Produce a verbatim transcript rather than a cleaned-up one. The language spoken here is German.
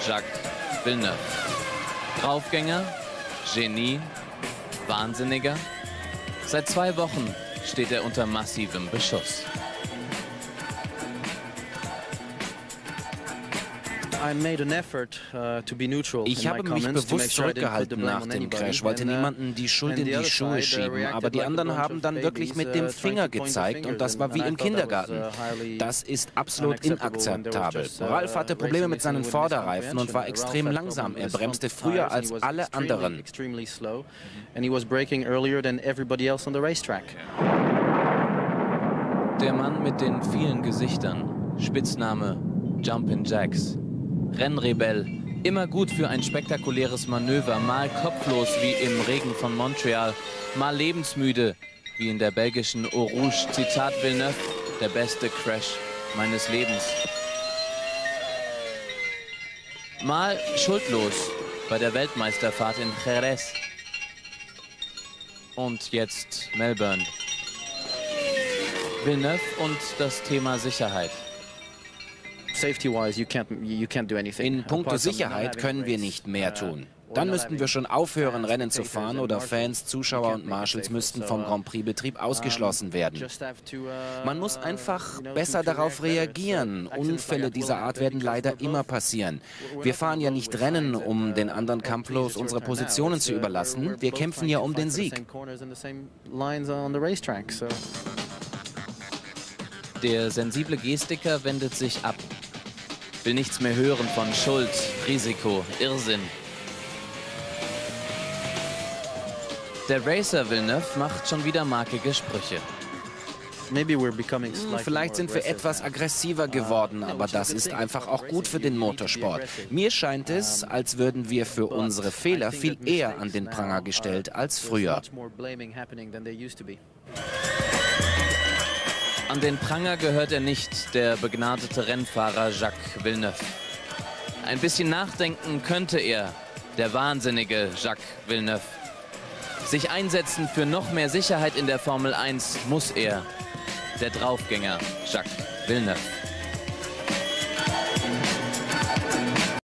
Jacques Villeneuve. Draufgänger, Genie, Wahnsinniger. Seit zwei Wochen steht er unter massivem Beschuss. Ich habe mich bewusst zurückgehalten nach dem Crash, wollte niemanden die Schuld in die Schuhe schieben, aber die anderen haben dann wirklich mit dem Finger gezeigt und das war wie im Kindergarten. Das ist absolut inakzeptabel. Ralf hatte Probleme mit seinen Vorderreifen und war extrem langsam. Er bremste früher als alle anderen. Der Mann mit den vielen Gesichtern, Spitzname Jumpin' Jacks. Rennrebell, immer gut für ein spektakuläres Manöver, mal kopflos wie im Regen von Montreal, mal lebensmüde wie in der belgischen Eau Rouge. Zitat Villeneuve, der beste Crash meines Lebens. Mal schuldlos bei der Weltmeisterfahrt in Jerez. Und jetzt Melbourne. Villeneuve und das Thema Sicherheit. In puncto Sicherheit können wir nicht mehr tun. Dann müssten wir schon aufhören, Rennen zu fahren oder Fans, Zuschauer und Marshals müssten vom Grand Prix-Betrieb ausgeschlossen werden. Man muss einfach besser darauf reagieren. Unfälle dieser Art werden leider immer passieren. Wir fahren ja nicht Rennen, um den anderen kampflos unsere Positionen zu überlassen. Wir kämpfen ja um den Sieg. Der sensible Gestiker wendet sich ab. Will nichts mehr hören von Schuld, Risiko, Irrsinn. Der Racer Villeneuve macht schon wieder markige Sprüche. Vielleicht sind wir etwas aggressiver geworden, aber das ist einfach auch gut für den Motorsport. Mir scheint es, als würden wir für unsere Fehler viel eher an den Pranger gestellt als früher. An den Pranger gehört er nicht, der begnadete Rennfahrer Jacques Villeneuve. Ein bisschen nachdenken könnte er, der wahnsinnige Jacques Villeneuve. Sich einsetzen für noch mehr Sicherheit in der Formel eins muss er, der Draufgänger Jacques Villeneuve.